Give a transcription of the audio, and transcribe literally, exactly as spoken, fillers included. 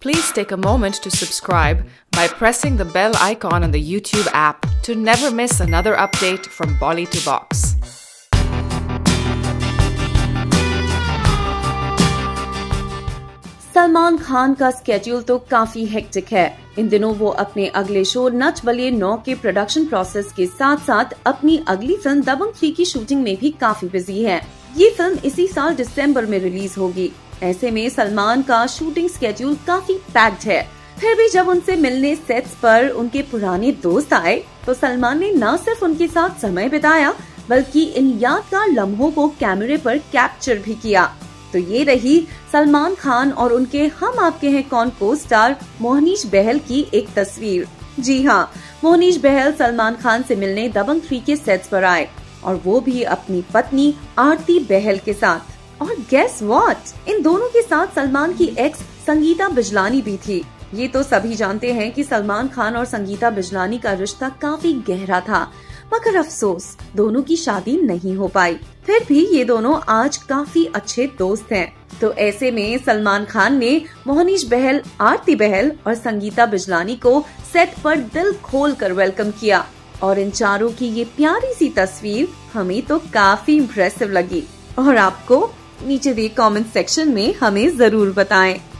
Please take a moment to subscribe by pressing the bell icon on the YouTube app to never miss another update from Bolly to Box. Salman Khan का schedule तो काफी hectic है। इन दिनों वो अपने अगले show Nach Baliye नौ के प्रोडक्शन प्रोसेस के साथ साथ अपनी अगली फिल्म दबंग थ्री की शूटिंग में भी काफी बिजी है। ये फिल्म इसी साल दिसंबर में रिलीज होगी। ऐसे में सलमान का शूटिंग स्केड्यूल काफी पैक्ड है। फिर भी जब उनसे मिलने सेट्स पर उनके पुराने दोस्त आए तो सलमान ने न सिर्फ उनके साथ समय बिताया बल्कि इन यादगार लम्हों को कैमरे पर कैप्चर भी किया। तो ये रही सलमान खान और उनके हम आपके हैं कौन को स्टार मोहनीश बहल की एक तस्वीर। जी हाँ, मोहनीश बहल सलमान खान से मिलने दबंग थ्री के सेट्स पर आए और वो भी अपनी पत्नी आरती बहल के साथ। और गेस व्हाट, इन दोनों के साथ सलमान की एक्स संगीता बिजलानी भी थी। ये तो सभी जानते हैं कि सलमान खान और संगीता बिजलानी का रिश्ता काफी गहरा था, मगर अफसोस दोनों की शादी नहीं हो पाई। फिर भी ये दोनों आज काफी अच्छे दोस्त हैं। तो ऐसे में सलमान खान ने मोहनीश बहल, आरती बहल और संगीता बिजलानी को सेट पर दिल खोल कर वेलकम किया और इन चारों की ये प्यारी सी तस्वीर हमें तो काफी इम्प्रेसिव लगी। और आपको नीचे दिए कमेंट सेक्शन में हमें जरूर बताएं।